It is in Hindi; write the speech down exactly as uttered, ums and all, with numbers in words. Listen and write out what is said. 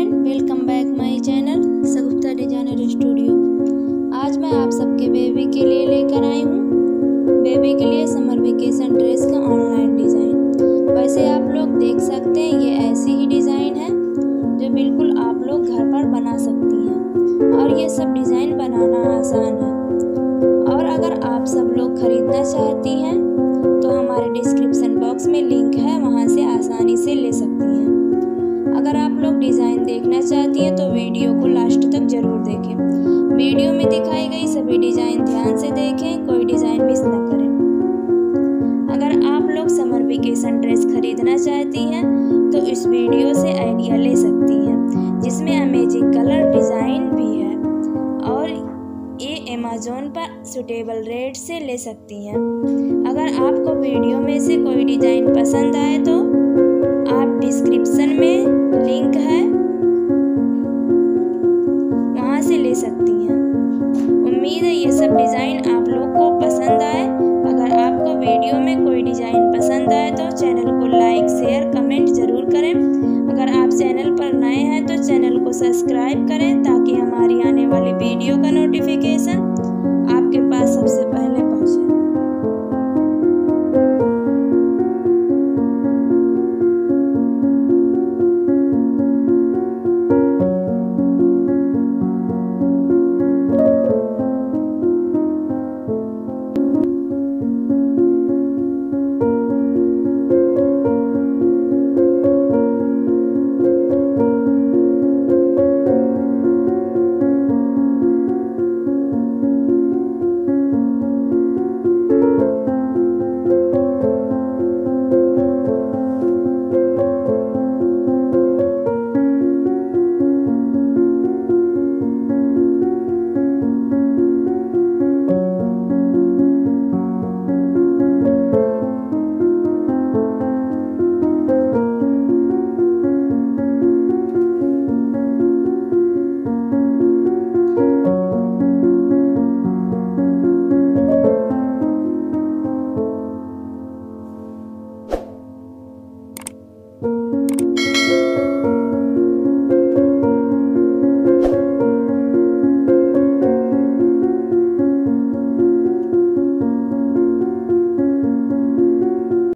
Friend, welcome back my channel Sagupta designer studio. आज मैं आप सबके बेबी के लिए लेकर आई हूँ बेबी के लिए समर वेकेशन ड्रेस का ऑनलाइन डिज़ाइन। वैसे आप लोग देख सकते हैं, ये ऐसी ही डिज़ाइन है जो बिल्कुल आप लोग घर पर बना सकती हैं और ये सब डिज़ाइन बनाना आसान है। और अगर आप सब लोग खरीदना चाहती हैं तो हमारे डिस्क्रिप्शन बॉक्स में लिंक है, वहाँ से आसानी से ले सकती हैं। अगर आप लोग डिज़ाइन देखना चाहती हैं तो वीडियो को लास्ट तक ज़रूर देखें। वीडियो में दिखाई गई सभी डिज़ाइन ध्यान से देखें, कोई डिज़ाइन मिस न करें। अगर आप लोग समर वेकेशन ड्रेस खरीदना चाहती हैं तो इस वीडियो से आइडिया ले सकती हैं, जिसमें अमेजिंग कलर डिज़ाइन भी है और ये अमेज़ॉन पर सूटेबल रेट से ले सकती हैं। अगर आपको वीडियो में से कोई डिज़ाइन पसंद आए तो आप डिस्क्रिप्शन में लिंक है, वहाँ से ले सकती हैं। उम्मीद है ये सब डिज़ाइन आप लोग को पसंद आए। अगर आपको वीडियो में कोई डिज़ाइन पसंद आए तो चैनल को लाइक शेयर कमेंट ज़रूर करें। अगर आप चैनल पर नए हैं तो चैनल को सब्सक्राइब करें ताकि हमारी आने वाली वीडियो का